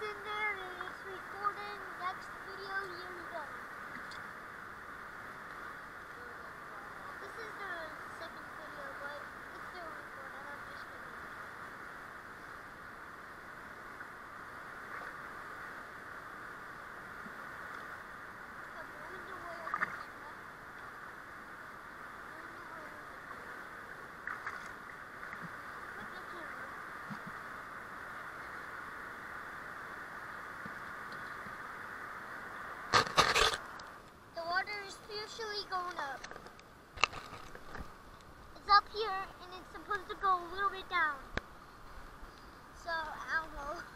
in there and it's recording. Next video, here we go. This is the second video, but it's still recording. I'm just kidding. Usually going up. It's up here and it's supposed to go a little bit down. So I don't know.